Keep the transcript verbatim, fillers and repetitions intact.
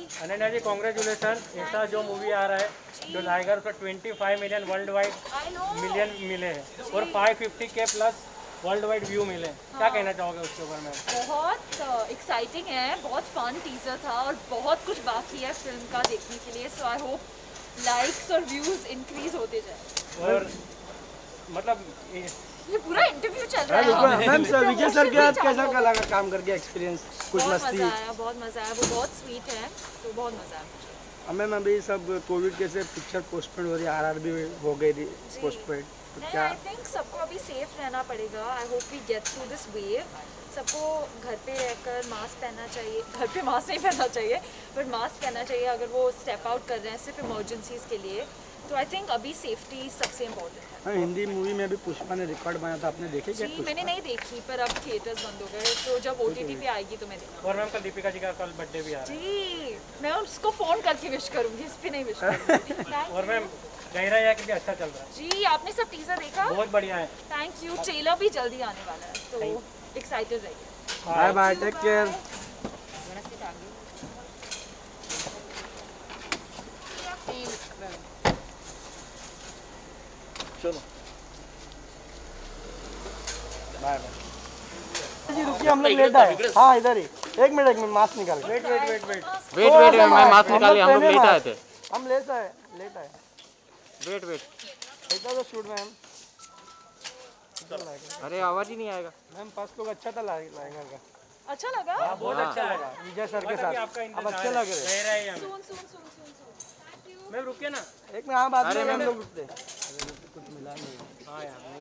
अनन्या जी congratulation. ऐसा जो movie आ रहा है जो लाएगा उसका पच्चीस मिलियन वर्ल्ड वाइड मिलियन मिले हैं और पाँच सौ पचास के प्लस वर्ल्ड वाइड व्यू मिले। हाँ। क्या कहना चाहोगे उसके ऊपर में? बहुत एक्साइटिंग uh, है, बहुत फन टीजर था और बहुत कुछ बाकी है फिल्म का देखने के लिए। सो आई होप लाइक्स और व्यूज इंक्रीज होते जाए। और मतलब ये पूरा इंटरव्यू चल रहा है। मैम सर विजय सर के साथ कैसा क्या लगा काम करके, एक्सपीरियंस? कुछ बहुत मस्ती? मजा आया, बहुत मजा आया। वो बहुत स्वीट है तो बहुत मजा आया। मैम अभी सब कोविड के से पिक्चर पोस्टपोन हो रही है, आरआर भी हो गई थी पोस्टपोन, तो क्या? आई थिंक सबको अभी सेफ रहना पड़ेगा। I hope we get through this wave. सबको घर पे रहकर मास्क पहनना चाहिए। घर पे मास्क नहीं पहनना चाहिए बट मास्क पहनना चाहिए अगर वो स्टेप आउट कर रहे हैं सिर्फ इमरजेंसीज के लिए। तो आई थिंक अभी सेफ्टी सबसे इम्पोर्टेंट है। हाँ, हिंदी मूवी में भी पुष्पा ने रिकॉर्ड बनाया था, आपने देखे क्या? जी मैंने नहीं देखी पर अब थिएटर्स बंद हो गए, तो जब ओटीटी पे आएगी तो मैं देखूंगी। और मैम कल दीपिका जी का कल बर्थडे भी आ रहा है। जी मैं उसको फोन करके विश करूंगी, इस पे नहीं विश करूंगी। और मैम गहरा या कि अच्छा चल रहा है? जी आपने सब टीजर देखा? बहुत बढ़िया है। Thank you. ट्रेलर भी जल्दी आने वाला है तो एक्साइटेड रहिए। Bye bye, take care. चलो बाय बाय जी। रुकिए हम लोग लेट आए। हाँ इधर ही, एक मिनट एक मिनट मास्क निकाल। Wait wait wait wait wait wait मैं मास्क निकाली, हम लोग लेट आए थे। हम लेट आए लेट आए वेट वेट ऐसा तो शूट मैम। अरे आवाज ही नहीं आएगा मैम फर्स्ट लोग अच्छा था लहंगा का। अच्छा लगा? हाँ, बहुत अच्छा लगा विजय सर के साथ अब अच्छे लग रहे। सुन सुन सुन सुन सुन। मैम रुकिए ना एक में हाँ बात में हम लोग रुकते कुछ मिला नहीं। हाँ यार।